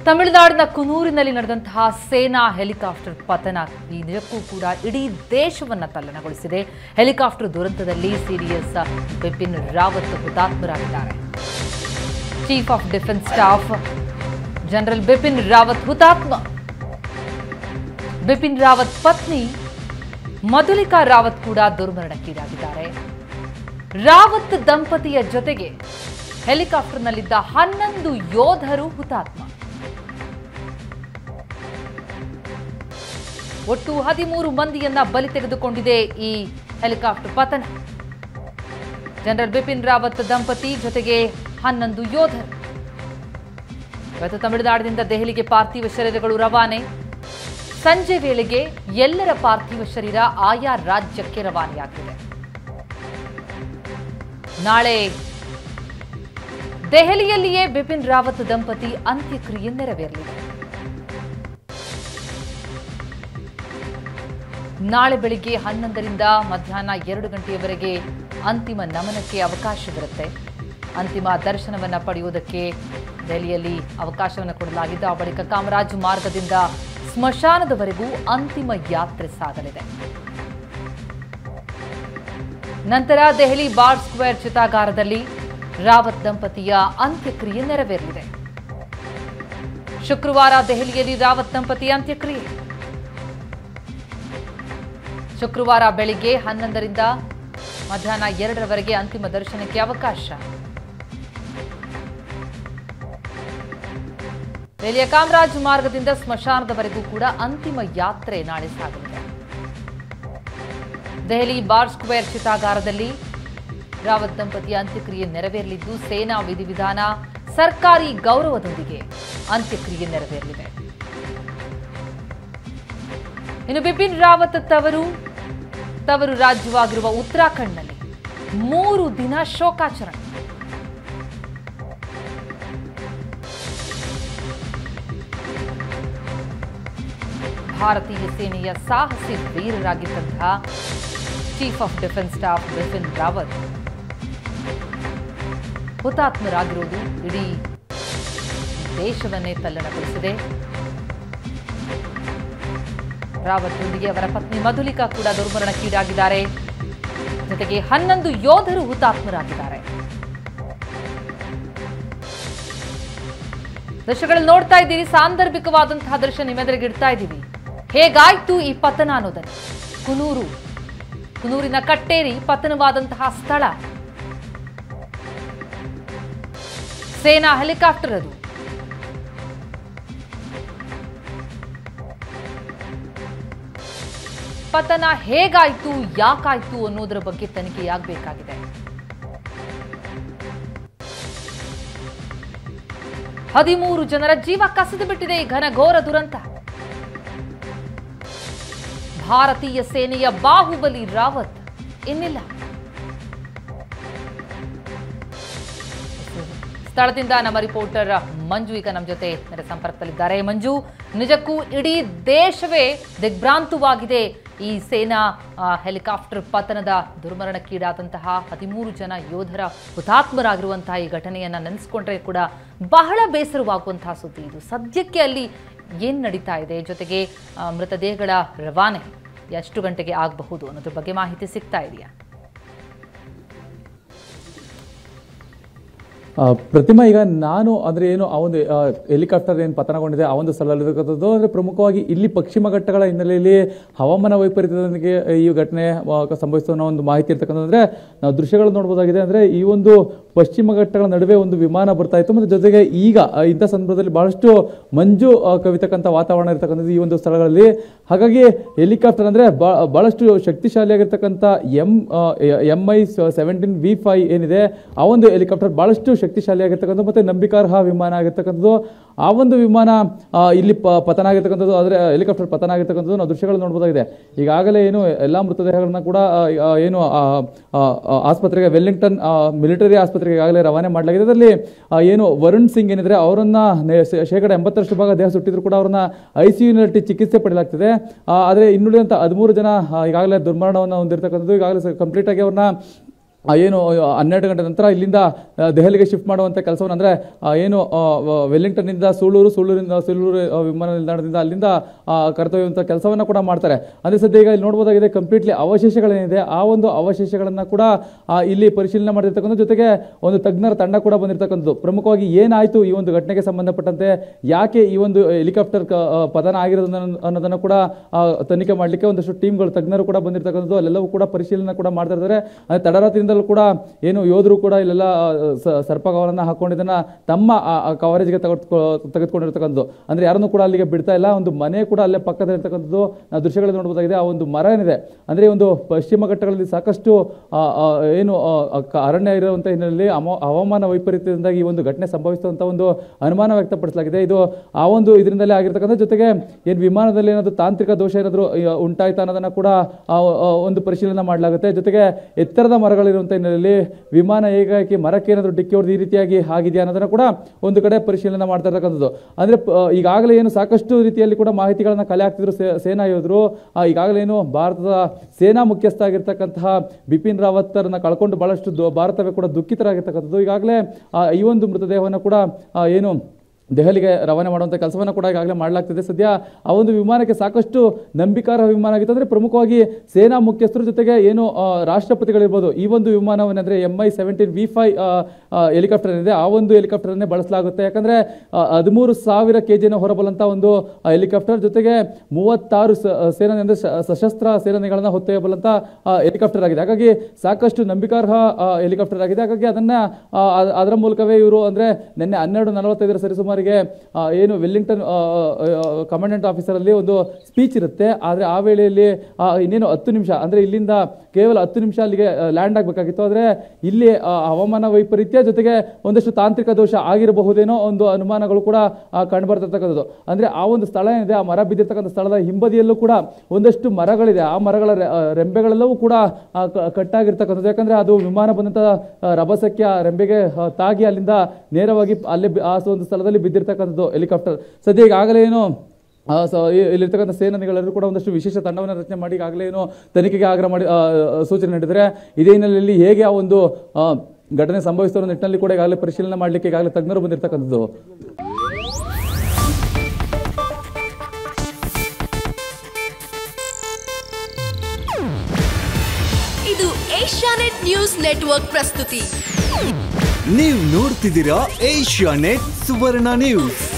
ತಮಿಳುನಾಡಿನ ಕುನೂರಿನಲ್ಲಿ ನಡೆದಂತಹ ಸೇನಾ ಹೆಲಿಕಾಪ್ಟರ್ ಪತನ ನಿಜಕ್ಕೂ ಕೂಡ ಇಡೀ ದೇಶವನ್ನ ತಲ್ಲಣಗೊಳಿಸಿದೆ. ಹೆಲಿಕಾಪ್ಟರ್ ದುರಂತದಲ್ಲಿ ಸಿಡಿಎಸ್ ಬಿಪಿನ್ ರಾವತ್ ಹುತಾತ್ಮರಾಗಿದ್ದಾರೆ. Chief of defence staff general Bipin Rawat ಹುತಾತ್ಮ. ಬಿಪಿನ್ ರಾವತ್ ಪತ್ನಿ ಮಧುಲಿಕಾ ರಾವತ್ ಕೂಡ ದುರ್ಮರಣಕ್ಕೀಡಾಗಿದ್ದಾರೆ. ರಾವತ್ ದಂಪತಿಯ ಜೊತೆಗೆ ಹೆಲಿಕಾಪ್ಟರ್ನಲ್ಲಿದ್ದ 11 ಯೋಧರು ಹುತಾತ್ಮ. ಒಟ್ಟು 13 ಮಂದಿಯನ್ನ ಬಲಿ ತೆಗೆದುಕೊಂಡಿದೆ ಈ ಹೆಲಿಕಾಪ್ಟರ್ ಪತನ. ಜನರಲ್ ಬಿಪಿನ್ ರಾವತ್ ದಂಪತಿ ಜೊತೆಗೆ 11 ಯೋಧರು. ಇವತ್ತು ತಮಿಳುನಾಡಿನಿಂದ ದೆಹಲಿಗೆ ಪಾರ್ಥಿವ ಶರೀರಗಳು ರವಾನೆ. ಸಂಜೆ ವೇಳೆಗೆ ಎಲ್ಲರ ಪಾರ್ಥಿವ ಶರೀರ ಆಯಾ ರಾಜ್ಯಕ್ಕೆ ರವಾನೆಯಾಗಿದೆ. ನಾಳೆ ದೆಹಲಿಯಲ್ಲಿಯೇ ಬಿಪಿನ್ ರಾವತ್ ದಂಪತಿ ಅಂತ್ಯಕ್ರಿಯೆ ನೆರವೇರಲಿದೆ. ನಾಳೆ ಬೆಳಿಗ್ಗೆ 11ರಿಂದ ಮಧ್ಯಾಹ್ನ 2 ಗಂಟೆಯವರೆಗೆ ಅಂತಿಮ ನಮನಕ್ಕೆ ಅವಕಾಶವಿರುತ್ತೆ. ಅಂತಿಮ ದರ್ಶನವನ್ನು ಪಡೆಯುವುದಕ್ಕೆ ದೆಹಲಿಯಲ್ಲಿ ಅವಕಾಶವನ್ನು ಕೊಡಲಾಗಿದ್ದು, ಆ ಬಳಿಕ ಕಾಮರಾಜ್ ಮಾರ್ಗದಿಂದ ಸ್ಮಶಾನದವರೆಗೂ ಅಂತಿಮ ಯಾತ್ರೆ ಸಾಗಲಿದೆ. ನಂತರ ದೆಹಲಿ ಬಾರ್ ಸ್ಕ್ವೇರ್ ಚಿತಾಗಾರದಲ್ಲಿ ರಾವತ್ ದಂಪತಿಯ ಅಂತ್ಯಕ್ರಿಯೆ ನೆರವೇರಲಿದೆ. ಶುಕ್ರವಾರ ದೆಹಲಿಯಲ್ಲಿ ರಾವತ್ ದಂಪತಿ ಅಂತ್ಯಕ್ರಿಯೆ. ಶುಕ್ರವಾರ ಬೆಳಿಗ್ಗೆ 11ರಿಂದ ಮಧ್ಯಾಹ್ನ 2ರವರೆಗೆ ಅಂತಿಮ ದರ್ಶನಕ್ಕೆ ಅವಕಾಶ. ದೆಹಲಿಯ ಕಾಮರಾಜ್ ಮಾರ್ಗದಿಂದ ಸ್ಮಶಾನದವರೆಗೂ ಕೂಡ ಅಂತಿಮ ಯಾತ್ರೆ ನಾಳೆ ಸಾಗಲಿದೆ. ದೆಹಲಿ ಬಾರ್ ಸ್ಕ್ವೇರ್ ಚಿತಾಗಾರದಲ್ಲಿ ರಾವತ್ ದಂಪತಿಯ ಅಂತ್ಯಕ್ರಿಯೆ ನೆರವೇರಲಿದ್ದು, ಸೇನಾ ವಿಧಿವಿಧಾನ ಸರ್ಕಾರಿ ಗೌರವದೊಂದಿಗೆ ಅಂತ್ಯಕ್ರಿಯೆ ನೆರವೇರಲಿದೆ. ಇನ್ನು ಬಿಪಿನ್ ರಾವತ್ ತವರು ರಾಜ್ಯವಾಗಿರುವ ಉತ್ತರಾಖಂಡ್ನಲ್ಲಿ 3 ದಿನ ಶೋಕಾಚರಣೆ. ಭಾರತೀಯ ಸೇನೆಯ ಸಾಹಸಿ ವೀರರಾಗಿದ್ದಂತಹ chief of defence staff Bipin Rawat ಹುತಾತ್ಮರಾಗಿರುವುದು ಇಡೀ ದೇಶವನ್ನೇ ತಲ್ಲಣಗೊಳಿಸಿದೆ. ರಾವತ್ನೊಂದಿಗೆ ಅವರ ಪತ್ನಿ ಮಧುಲಿಕಾ ಕೂಡ ದುರ್ಮರಣಕ್ಕೀಡಾಗಿದ್ದಾರೆ. ಜೊತೆಗೆ 11 ಯೋಧರು ಹುತಾತ್ಮರಾಗಿದ್ದಾರೆ. ದೃಶ್ಯಗಳು ನೋಡ್ತಾ ಇದ್ದೀರಿ. ಸಾಂದರ್ಭಿಕವಾದಂತಹ ದೃಶ್ಯ ನಿಮ್ಮೆದುರಿಗೆ ಇಡ್ತಾ ಇದ್ದೀವಿ. ಹೇಗಾಯ್ತು ಈ ಪತನ ಅನ್ನೋದನ್ನು. ಕುನೂರಿನ ಕಟ್ಟೇರಿ ಪತನವಾದಂತಹ ಸ್ಥಳ. ಸೇನಾ ಹೆಲಿಕಾಪ್ಟರ್ ಅದು. ಪತನ ಹೇಗಾಯ್ತು, ಯಾಕಾಯ್ತು ಅನ್ನೋದರ ಬಗ್ಗೆ ತನಿಖೆಯಾಗಬೇಕಾಗಿದೆ. 13 ಜನರ ಜೀವ ಕಸಿದು ಬಿಟ್ಟಿದೆ ಈ ಘನಘೋರ ದುರಂತ. ಭಾರತೀಯ ಸೇನೆಯ ಬಾಹುಬಲಿ ರಾವತ್ ಇನ್ನಿಲ್ಲ. ಸ್ಥಳದಿಂದ ನಮ್ಮ ರಿಪೋರ್ಟರ್ ಮಂಜು ಈಗ ನಮ್ಮ ಜೊತೆ ಸಂಪರ್ಕದಲ್ಲಿದ್ದಾರೆ. ಮಂಜು, ನಿಜಕ್ಕೂ ಇಡೀ ದೇಶವೇ ದಿಗ್ಭ್ರಾಂತವಾಗಿದೆ ಈ ಸೇನಾ ಹೆಲಿಕಾಪ್ಟರ್ ಪತನದ ದುರ್ಮರಣಕ್ಕೀಡಾದಂತಹ 13 ಜನ ಯೋಧರ ಹುತಾತ್ಮರಾಗಿರುವಂತಹ ಈ ಘಟನೆಯನ್ನ ನೆನೆಸ್ಕೊಂಡ್ರೆ ಕೂಡ ಬಹಳ ಬೇಸರವಾಗುವಂತಹ ಸುದ್ದಿ ಇದು. ಸದ್ಯಕ್ಕೆ ಅಲ್ಲಿ ಏನು ನಡೀತಾ ಇದೆ, ಜೊತೆಗೆ ಮೃತದೇಹಗಳ ರವಾನೆ ಎಷ್ಟು ಗಂಟೆಗೆ ಆಗಬಹುದು ಅನ್ನೋದ್ರ ಬಗ್ಗೆ ಮಾಹಿತಿ ಸಿಗ್ತಾ ಇದೆಯಾ? ಪ್ರತಿಮಾ, ಈಗ ನಾನು ಅಂದರೆ ಏನು ಆ ಒಂದು ಹೆಲಿಕಾಪ್ಟರ್ ಏನು ಪತನಗೊಂಡಿದೆ ಆ ಒಂದು ಸ್ಥಳದಲ್ಲಿರತಕ್ಕಂಥದ್ದು. ಅಂದರೆ ಪ್ರಮುಖವಾಗಿ ಇಲ್ಲಿ ಪಶ್ಚಿಮ ಘಟ್ಟಗಳ ಹಿನ್ನೆಲೆಯಲ್ಲಿ ಹವಾಮಾನ ವೈಪರೀತ್ಯದೊಂದಿಗೆ ಈ ಘಟನೆ ಸಂಭವಿಸುವ ಒಂದು ಮಾಹಿತಿ ಇರ್ತಕ್ಕಂಥ. ಅಂದರೆ ನಾವು ದೃಶ್ಯಗಳು ನೋಡ್ಬೋದಾಗಿದೆ. ಅಂದರೆ ಈ ಒಂದು ಪಶ್ಚಿಮ ಘಟ್ಟಗಳ ನಡುವೆ ಒಂದು ವಿಮಾನ ಬರ್ತಾ ಇತ್ತು, ಮತ್ತು ಜೊತೆಗೆ ಈಗ ಇಂಥ ಸಂದರ್ಭದಲ್ಲಿ ಬಹಳಷ್ಟು ಮಂಜು ಕವಿತಕ್ಕಂಥ ವಾತಾವರಣ ಇರ್ತಕ್ಕಂಥದ್ದು ಈ ಒಂದು ಸ್ಥಳಗಳಲ್ಲಿ. ಹಾಗಾಗಿ ಹೆಲಿಕಾಪ್ಟರ್ ಅಂದರೆ ಬಹಳಷ್ಟು ಶಕ್ತಿಶಾಲಿಯಾಗಿರ್ತಕ್ಕಂಥ MI-17 V5 ಏನಿದೆ ಆ ಒಂದು ಹೆಲಿಕಾಪ್ಟರ್ ಬಹಳಷ್ಟು ಶಕ್ತಿಶಾಲಿಯಾಗಿರ್ತಕ್ಕಂಥದ್ದು ಮತ್ತು ನಂಬಿಕಾರ್ಹ ವಿಮಾನ ಆಗಿರ್ತಕ್ಕಂಥದ್ದು. ಆ ಒಂದು ವಿಮಾನ ಇಲ್ಲಿ ಪತನ ಆಗಿರ್ತಕ್ಕಂಥದ್ದು, ಆದರೆ ಹೆಲಿಕಾಪ್ಟರ್ ಪತನ ಆಗಿರ್ತಕ್ಕಂಥದ್ದು ನಾವು ದೃಶ್ಯಗಳು ನೋಡ್ಬೋದಾಗಿದೆ. ಈಗಾಗಲೇ ಏನು ಎಲ್ಲ ಮೃತದೇಹಗಳನ್ನ ಕೂಡ ಏನು ಆಸ್ಪತ್ರೆಗೆ, ವೆಲ್ಲಿಂಗ್ಟನ್ ಮಿಲಿಟರಿ ಆಸ್ಪತ್ರೆಗೆ ಈಗಾಗಲೇ ರವಾನೆ ಮಾಡಲಾಗಿದೆ. ಅದರಲ್ಲಿ ಏನು ವರುಣ್ ಸಿಂಗ್ ಏನಿದ್ರೆ ಅವರನ್ನ ಶೇಕಡ 80% ಭಾಗ ದೇಹ ಸುಟ್ಟಿದ್ರು ಕೂಡ ಅವ್ರನ್ನ ICUನಲ್ಲಿ ಚಿಕಿತ್ಸೆ ಪಡೆಯಲಾಗ್ತಿದೆ. ಆದರೆ ಇನ್ನುಳಿದಂಥ 13 ಜನ ಈಗಾಗಲೇ ದುರ್ಮರಣವನ್ನು ಹೊಂದಿರತಕ್ಕಂಥದ್ದು. ಈಗಾಗಲೇ ಕಂಪ್ಲೀಟ್ ಆಗಿ ಅವ್ರನ್ನ ಏನು 12 ಗಂಟೆ ನಂತರ ಇಲ್ಲಿಂದ ದೆಹಲಿಗೆ ಶಿಫ್ಟ್ ಮಾಡುವಂಥ ಕೆಲಸವನ್ನು ಅಂದರೆ ಏನು ವೆಲ್ಲಿಂಗ್ಟನ್ನಿಂದ ಸುಳ್ಳೂರಿಂದ ವಿಮಾನ ನಿಲ್ದಾಣದಿಂದ ಅಲ್ಲಿಂದ ಕರೆದೊಯ್ಯುವಂಥ ಕೆಲಸವನ್ನು ಕೂಡ ಮಾಡ್ತಾರೆ. ಅದೇ ಸದ್ಯ ಈಗ ಇಲ್ಲಿ ನೋಡ್ಬೋದಾಗಿದೆ ಕಂಪ್ಲೀಟ್ಲಿ ಅವಶೇಷಗಳೇನಿದೆ ಆ ಒಂದು ಅವಶೇಷಗಳನ್ನು ಕೂಡ ಇಲ್ಲಿ ಪರಿಶೀಲನೆ ಮಾಡಿರ್ತಕ್ಕಂಥ ಜೊತೆಗೆ ಒಂದು ತಜ್ಞರ ತಂಡ ಕೂಡ ಬಂದಿರತಕ್ಕಂಥದ್ದು. ಪ್ರಮುಖವಾಗಿ ಏನಾಯಿತು ಈ ಒಂದು ಘಟನೆಗೆ ಸಂಬಂಧಪಟ್ಟಂತೆ, ಯಾಕೆ ಈ ಒಂದು ಹೆಲಿಕಾಪ್ಟರ್ ಪತನ ಆಗಿರೋದು ಅನ್ನೋದನ್ನು ಕೂಡ ತನಿಖೆ ಮಾಡಲಿಕ್ಕೆ ಒಂದಷ್ಟು ಟೀಮ್ಗಳು ತಜ್ಞರು ಕೂಡ ಬಂದಿರತಕ್ಕಂಥದ್ದು. ಅಲ್ಲೆಲ್ಲವೂ ಕೂಡ ಪರಿಶೀಲನೆ ಕೂಡ ಮಾಡ್ತಾ ಇದ್ದಾರೆ. ತಡರಾತ್ರಿಯಿಂದ ಕೂಡ ಏನು ಯೋಧರು ಕೂಡ ಇಲ್ಲೆಲ್ಲ ಸರ್ಪಗಾವಲನ್ನು ಹಾಕೊಂಡಿದ್ದನ್ನ ತಮ್ಮ ಕವರೇಜ್ಗೆ ತೆಗೆದುಕೊಂಡಿರ್ತಕ್ಕಂಥದ್ದು. ಅಂದ್ರೆ ಯಾರನ್ನು ಕೂಡ ಅಲ್ಲಿಗೆ ಬಿಡ್ತಾ ಇಲ್ಲ. ಒಂದು ಮನೆ ಕೂಡ ಅಲ್ಲೇ ಪಕ್ಕದಲ್ಲಿರ್ತಕ್ಕಂಥದ್ದು ದೃಶ್ಯಗಳಲ್ಲಿ ನೋಡಬಹುದಾಗಿದೆ. ಆ ಒಂದು ಮರ ಏನಿದೆ ಅಂದ್ರೆ ಒಂದು ಪಶ್ಚಿಮ ಘಟ್ಟಗಳಲ್ಲಿ ಸಾಕಷ್ಟು ಏನು ಅರಣ್ಯ ಇರುವಂಥ ಹಿನ್ನೆಲೆಯಲ್ಲಿ ಹವಾಮಾನ ವೈಪರೀತ್ಯದಿಂದಾಗಿ ಈ ಒಂದು ಘಟನೆ ಸಂಭವಿಸುವಂತ ಒಂದು ಅನುಮಾನ ವ್ಯಕ್ತಪಡಿಸಲಾಗಿದೆ. ಇದು ಆ ಒಂದು ಇದರಿಂದಲೇ ಆಗಿರ್ತಕ್ಕಂಥ ಜೊತೆಗೆ ಏನು ವಿಮಾನದಲ್ಲಿ ಏನಾದರೂ ತಾಂತ್ರಿಕ ದೋಷ ಏನಾದರೂ ಉಂಟಾಯ್ತಾ ಅನ್ನೋದನ್ನ ಕೂಡ ಒಂದು ಪರಿಶೀಲನೆ ಮಾಡಲಾಗುತ್ತೆ. ಜೊತೆಗೆ ಎತ್ತರದ ಮರಗಳಿರುವಂಥ ಹಿನ್ನೆಲೆಯಲ್ಲಿ ವಿಮಾನ ಏಕಾಏಕಿ ಮರಕ್ಕೆ ಏನಾದರೂ ಡಿಕ್ಕಿ ಹೊಡೆದು ಈ ರೀತಿಯಾಗಿ ಆಗಿದೆಯಾ ಅನ್ನೋದನ್ನ ಕೂಡ ಒಂದು ಕಡೆ ಪರಿಶೀಲನೆ ಮಾಡ್ತಾ ಇರ್ತಕ್ಕಂಥದ್ದು. ಅಂದ್ರೆ ಈಗಾಗಲೇ ಏನು ಸಾಕಷ್ಟು ರೀತಿಯಲ್ಲಿ ಕೂಡ ಮಾಹಿತಿಗಳನ್ನ ಕಲೆ ಹಾಕ್ತಿದ್ರು ಸೇನಾ ಯೋಧರು. ಈಗಾಗಲೇ ಏನು ಭಾರತದ ಸೇನಾ ಮುಖ್ಯಸ್ಥ ಆಗಿರ್ತಕ್ಕಂತಹ ಬಿಪಿನ್ ರಾವತ್ ಅವರನ್ನ ಕಳ್ಕೊಂಡು ಬಹಳಷ್ಟು ಭಾರತವೇ ಕೂಡ ದುಃಖಿತರಾಗಿರ್ತಕ್ಕಂಥದ್ದು. ಈಗಾಗಲೇ ಈ ಒಂದು ಮೃತದೇಹವನ್ನು ಕೂಡ ಏನು ದೆಹಲಿಗೆ ರವಾನೆ ಮಾಡುವಂಥ ಕೆಲಸವನ್ನು ಕೂಡ ಈಗಾಗಲೇ ಮಾಡಲಾಗ್ತಿದೆ. ಸದ್ಯ ಆ ಒಂದು ವಿಮಾನಕ್ಕೆ ಸಾಕಷ್ಟು ನಂಬಿಕಾರ್ಹ ವಿಮಾನ ಆಗಿತ್ತು. ಅಂದರೆ ಪ್ರಮುಖವಾಗಿ ಸೇನಾ ಮುಖ್ಯಸ್ಥರ ಜೊತೆಗೆ ಏನು ರಾಷ್ಟ್ರಪತಿಗಳಿರ್ಬೋದು ಈ ಒಂದು ವಿಮಾನವನ್ನೆಂದರೆ MI-17 V5 ಹೆಲಿಕಾಪ್ಟರ್ ಏನಿದೆ ಆ ಒಂದು ಹೆಲಿಕಾಪ್ಟರನ್ನೇ ಬಳಸಲಾಗುತ್ತೆ. ಯಾಕಂದರೆ 13,000 kg ಹೊರಬಲ್ಲಂಥ ಒಂದು ಹೆಲಿಕಾಪ್ಟರ್ ಜೊತೆಗೆ 36 ಸೇನೆ ಅಂದರೆ ಸಶಸ್ತ್ರ ಸೇನೆಗಳನ್ನು ಹೊತ್ತೊಯ್ಯಬಲ್ಲಂಥ ಹೆಲಿಕಾಪ್ಟರ್ ಆಗಿದೆ. ಹಾಗಾಗಿ ಸಾಕಷ್ಟು ನಂಬಿಕಾರ್ಹ ಹೆಲಿಕಾಪ್ಟರ್ ಆಗಿದೆ. ಹಾಗಾಗಿ ಅದರ ಮೂಲಕವೇ ಇವರು ಅಂದರೆ ನಿನ್ನೆ 12:45 ಸರಿಸುಮಾರಿಗೆ ಏನು ವೆಲ್ಲಿಂಗ್ಟನ್ ಕಮಾಂಡೆಂಟ್ ಆಫೀಸರ್ ಅಲ್ಲಿ ಒಂದು ಸ್ಪೀಚ್ ಇರುತ್ತೆ. ಆದರೆ ಆ ವೇಳೆಯಲ್ಲಿ ಇನ್ನೇನು 10 ನಿಮಿಷ ಅಂದರೆ ಇಲ್ಲಿಂದ ಕೇವಲ 10 ನಿಮಿಷ ಅಲ್ಲಿಗೆ ಲ್ಯಾಂಡ್ ಆಗಬೇಕಾಗಿತ್ತು. ಆದರೆ ಇಲ್ಲಿ ಹವಾಮಾನ ವೈಪರೀತ್ಯ ಜೊತೆಗೆ ಒಂದಷ್ಟು ತಾಂತ್ರಿಕ ದೋಷ ಆಗಿರಬಹುದೇನೋ ಒಂದು ಅನುಮಾನಗಳು ಕೂಡ ಕಂಡುಬರ್ತಿರ್ತಕ್ಕಂಥದ್ದು. ಅಂದರೆ ಆ ಒಂದು ಸ್ಥಳ ಏನಿದೆ ಆ ಮರ ಬಿದ್ದಿರ್ತಕ್ಕಂಥ ಸ್ಥಳದ ಹಿಂಬದಿಯಲ್ಲೂ ಕೂಡ ಒಂದಷ್ಟು ಮರಗಳಿದೆ. ಆ ಮರಗಳ ರೆಂಬೆಗಳೆಲ್ಲವೂ ಕೂಡ ಕಟ್ಟಾಗಿರ್ತಕ್ಕಂಥದ್ದು. ಯಾಕಂದರೆ ಅದು ವಿಮಾನ ಬಂದಂಥ ರಭಸಕ್ಕೆ ಆ ರೆಂಬೆಗೆ ತಾಗಿ ಅಲ್ಲಿಂದ ನೇರವಾಗಿ ಅಲ್ಲೇ ಆ ಒಂದು ಸ್ಥಳದಲ್ಲಿ ಬಿದ್ದಿರ್ತಕ್ಕಂಥದ್ದು ಹೆಲಿಕಾಪ್ಟರ್. ಸದ್ಯ ಈಗಾಗಲೇ ಏನು ಇಲ್ಲಿರ್ತಕ್ಕಂಥ ಸೇನಾನಿಗಳೆಲ್ಲರೂ ಕೂಡ ಒಂದಷ್ಟು ವಿಶೇಷ ತಂಡವನ್ನು ರಚನೆ ಮಾಡಿ ಈಗಾಗಲೇ ಏನು ತನಿಖೆಗೆ ಆಗ್ರಹ ಮಾಡಿ ಸೂಚನೆ ನೀಡಿದರೆ ಇದೇ ಹಿನ್ನೆಲೆಯಲ್ಲಿ ಹೇಗೆ ಆ ಒಂದು ಘಟನೆ ಸಂಭವಿಸಿದ ನಿಟ್ಟಿನಲ್ಲಿ ಕೂಡ ಈಗಾಗಲೇ ಪರಿಶೀಲನೆ ಮಾಡಲಿಕ್ಕೆ ಈಗಾಗಲೇ ತಜ್ಞರು ಬಂದಿರತಕ್ಕಂಥದ್ದು. ಇದು ಏಷ್ಯಾನೆಟ್ ನ್ಯೂಸ್ ನೆಟ್ವರ್ಕ್ ಪ್ರಸ್ತುತಿ. ನೀವು ನೋಡ್ತಿದ್ದೀರಾ ಏಷ್ಯಾನೆಟ್ ಸುವರ್ಣ ನ್ಯೂಸ್.